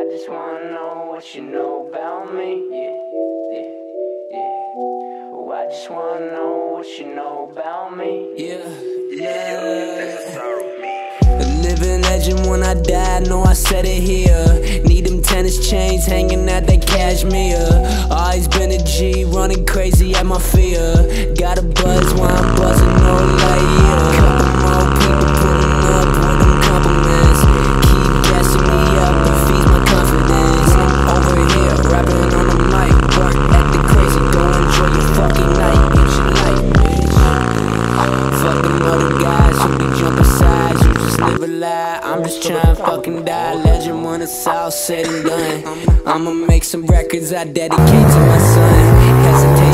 just wanna know what you know about me. Oh, I just wanna know what you know about me. A living legend when I die, know I said it here. Need them tennis chains hanging out that cashmere. Always been a G, running crazy at my fear. Got a buzz while I'm buzzing, no light, yeah. Couple more people pulling up with them compliments. Keep gassing me up, it feeds my confidence. Over here, rapping on the mic, work acting crazy, go enjoy your fucking night. It's your life, bitch. Fuck them other guys who be jumping sides, you just live a lie. I'm just trying to fucking die. Legend when it's all said and done. I'ma make some records I dedicate to my son. Hesitate